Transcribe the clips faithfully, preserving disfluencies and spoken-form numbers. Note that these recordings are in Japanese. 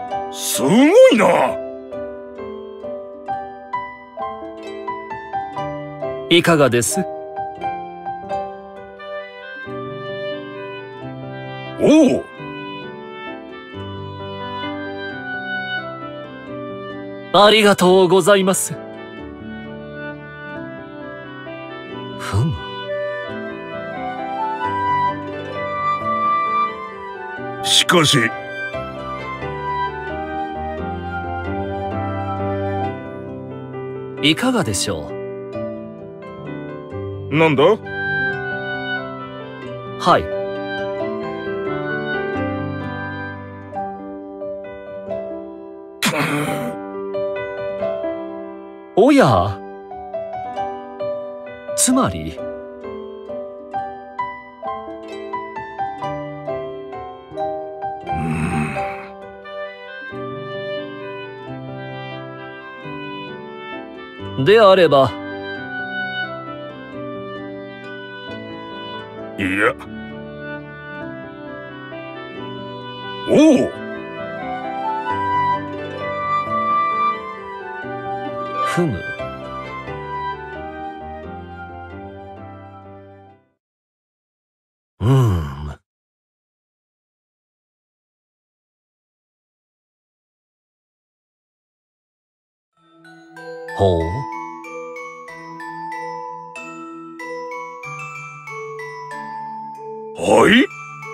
すごいな。 いかがです？ おお。 ありがとうございます。ふむ。 しかし。 いかがでしょう？ なんだ？ はい。おや。つまり。であれば。 いや。おお。 ふむ。うーん。ほう。 はい。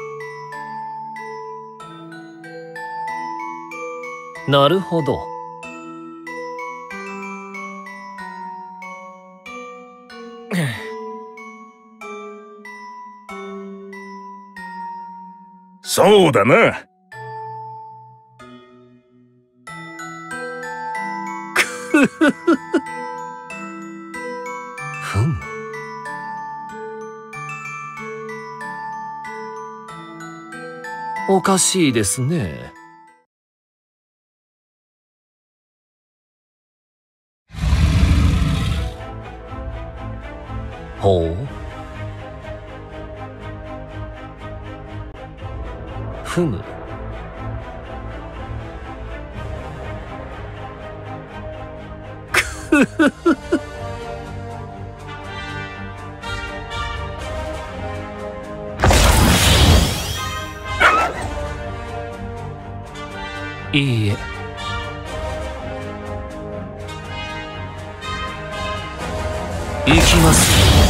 なるほど。 そうだな。 ふむ。おかしいですね。ほう。ふむ。くふふ。いいえ。行きますよ。